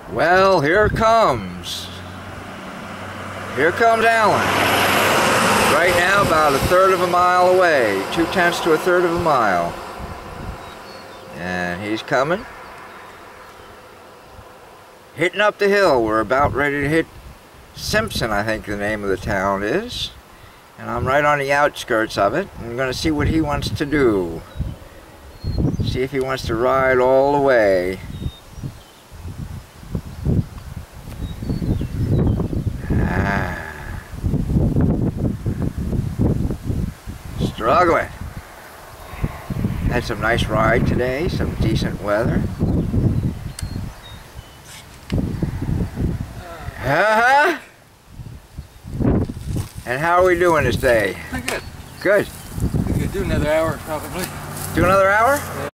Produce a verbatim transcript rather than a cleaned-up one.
Well, here it comes. Here comes Alan. Right now, about a third of a mile away. Two tenths to a third of a mile. And he's coming. Hitting up the hill. We're about ready to hit Simpson, I think the name of the town is. And I'm right on the outskirts of it. I'm going to see what he wants to do. See if he wants to ride all the way. Ah. Struggling. Had some nice ride today, some decent weather. Uh-huh. And how are we doing this day? Pretty good. Good. We could do another hour probably. Do another hour?